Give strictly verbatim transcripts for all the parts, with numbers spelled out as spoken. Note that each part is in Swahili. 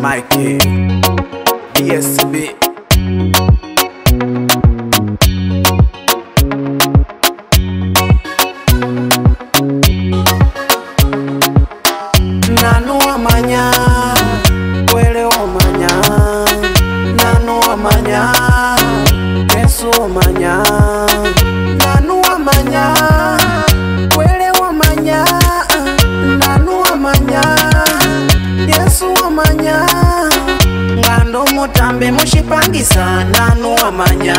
Mikey D S B. Nanu amanya, wele omanya. Nanu amanya, Yesu omanya. Nanu amanya, wele omanya. Nanu amanya, Yesu omanya. Ngando mutambe mushipangisa. Nanu amanya,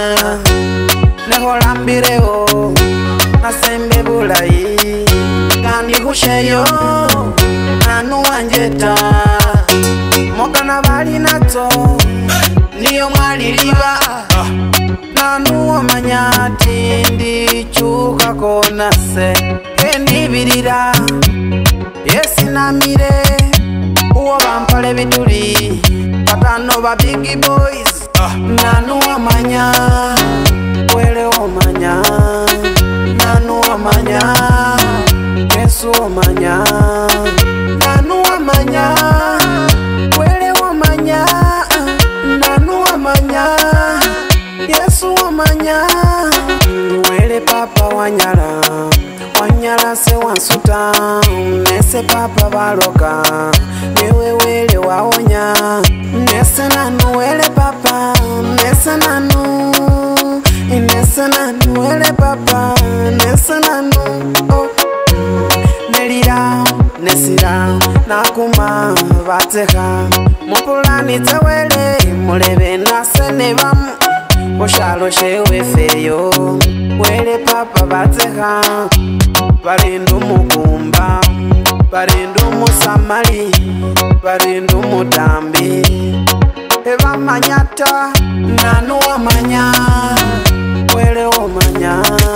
neholambireo nasembe bulayi kandi kusheyo. Nanu wanjeta mokana bali nato niyo mwaliliba. Nanu wamanya tindi chuka kona se kendi birira yesi namire uwo bampale biduli patano ba big boys. Nanu wamanya wele omanya. Nanu wamanya Yesu omanya. Nanu amanya, wele wamanya. Nanu amanya, Yesu amanya. Wele papa wanyala, wanyala se wansuta. Nese papa baloka, newe wele waonya. Nese nanu wele papa, nese nanu. Nese nanu wele papa, nese nanu. Oh. Nelira nesira nakuma bateha mupulani tewele mulebe nasene bamu boshalo shewe feyo. Wele papa bateha barindu mukumba barindu musamali barindu mutambi eba manyata. Nanu amanya wele omanya.